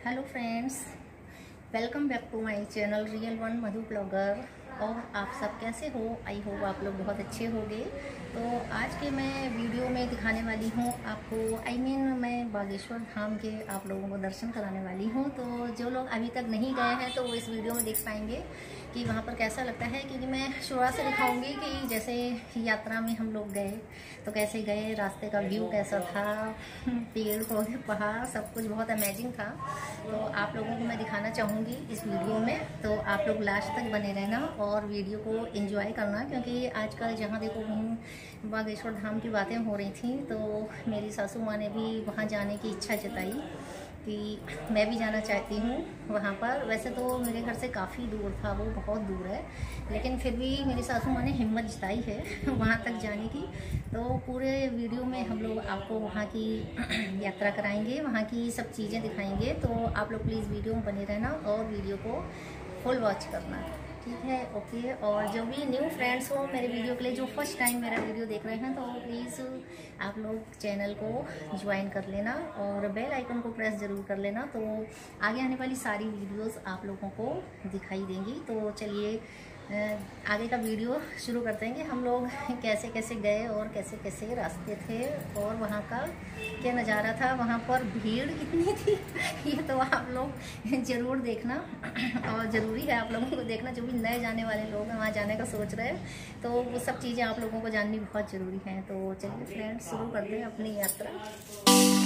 Hello friends, welcome back to my channel real one Madhu blogger. और आप सब कैसे हो? आई होप आप लोग बहुत अच्छे होंगे। तो आज के मैं वीडियो में दिखाने वाली हूँ आपको मैं बागेश्वर धाम के आप लोगों को दर्शन कराने वाली हूँ। तो जो लोग अभी तक नहीं गए हैं तो वो इस वीडियो में देख पाएंगे कि वहाँ पर कैसा लगता है, क्योंकि मैं शुरुआत से दिखाऊंगी कि जैसे यात्रा में हम लोग गए तो कैसे गए, रास्ते का व्यू कैसा था, पेड़ पौधे पहाड़ सब कुछ बहुत अमेजिंग था। तो आप लोगों को मैं दिखाना चाहूँगी इस वीडियो में, तो आप लोग लास्ट तक बने रहना और वीडियो को एंजॉय करना। क्योंकि आजकल जहाँ देखो वहीं बागेश्वर धाम की बातें हो रही थी, तो मेरी सासू माँ ने भी वहाँ जाने की इच्छा जताई कि मैं भी जाना चाहती हूँ वहाँ पर। वैसे तो मेरे घर से काफ़ी दूर था, वो बहुत दूर है, लेकिन फिर भी मेरी सासू माँ ने हिम्मत जताई है वहाँ तक जाने की। तो पूरे वीडियो में हम लोग आपको वहाँ की यात्रा कराएंगे, वहाँ की सब चीज़ें दिखाएंगे। तो आप लोग प्लीज़ वीडियो में बने रहना और वीडियो को फुल वॉच करना, ठीक है? ओके। और जो भी न्यू फ्रेंड्स हो मेरे वीडियो के लिए, जो फर्स्ट टाइम मेरा वीडियो देख रहे हैं, तो प्लीज़ आप लोग चैनल को ज्वाइन कर लेना और बेल आइकन को प्रेस ज़रूर कर लेना। तो आगे आने वाली सारी वीडियोस आप लोगों को दिखाई देंगी। तो चलिए आगे का वीडियो शुरू करते हैं कि हम लोग कैसे कैसे गए और कैसे कैसे रास्ते थे और वहाँ का क्या नज़ारा था। वहाँ पर भीड़ कितनी थी ये तो आप लोग ज़रूर देखना, और ज़रूरी है आप लोगों को देखना। जो भी नए जाने वाले लोग हैं, वहाँ जाने का सोच रहे हैं, तो वो सब चीज़ें आप लोगों को जाननी बहुत ज़रूरी है। तो चलिए फ्रेंड्स, शुरू करते हैं अपनी यात्रा।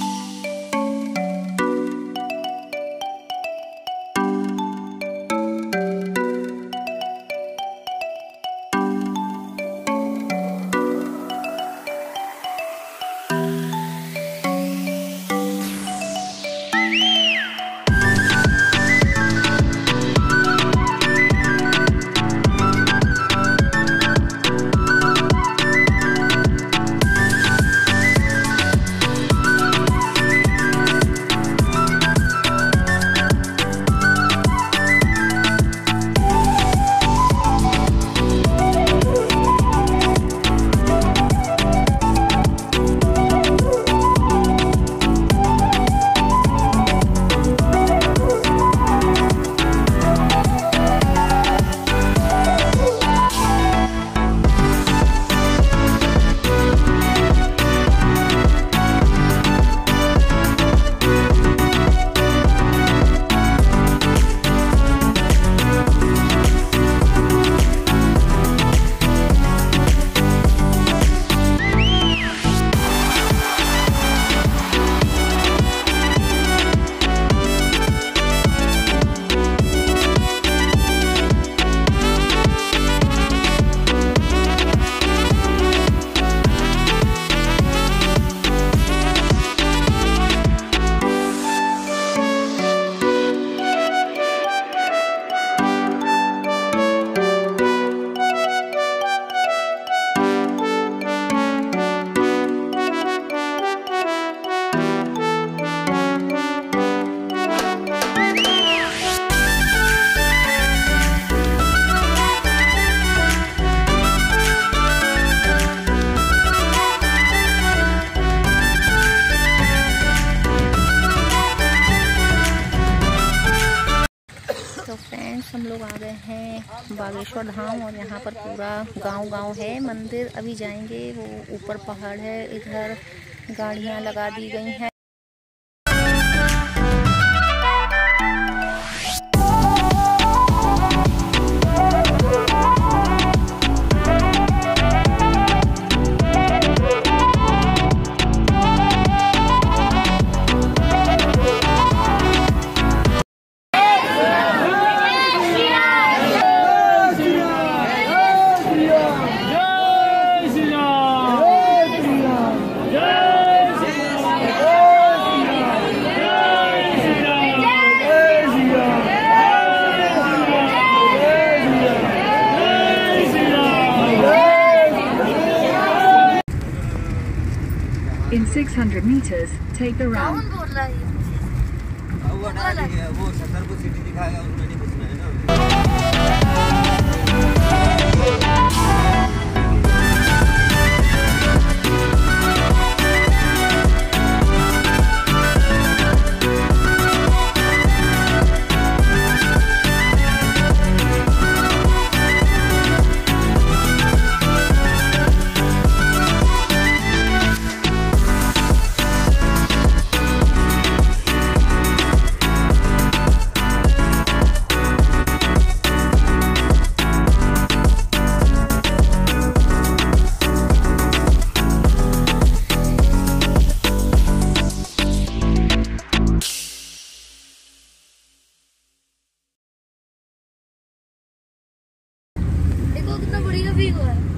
तो फ्रेंड्स, हम लोग आ गए हैं बागेश्वर धाम और यहाँ पर पूरा गांव है। मंदिर अभी जाएंगे, वो ऊपर पहाड़ है, इधर गाड़ियाँ लगा दी गई हैं। In 600 meters, take the round. वो छतरपुर सिटी दिखाएगा, उसमें नहीं घुसना है ना। देखो कितना बढ़िया व्यू है।